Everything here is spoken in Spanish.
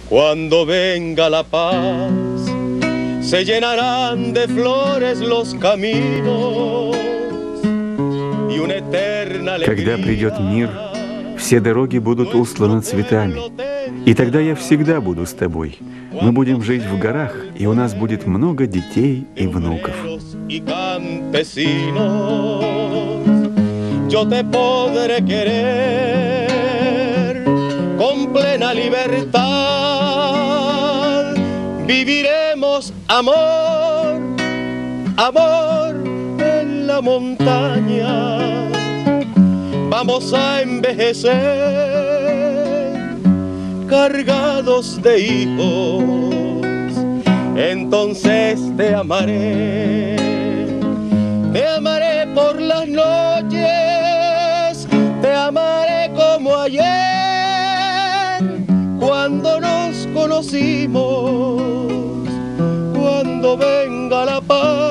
Cuando venga la paz, se llenarán de flores los caminos y una eterna alegría. Когда придет мир, все дороги будут усланы цветами. И тогда я всегда буду с тобой. Мы будем жить в горах, и у нас будет много детей и внуков. Yo te podré querer con plena libertad. Viviremos amor, amor en la montaña. Vamos a envejecer cargados de hijos. Entonces te amaré por las noches, te amaré como ayer, cuando nos conocimos, cuando venga la paz.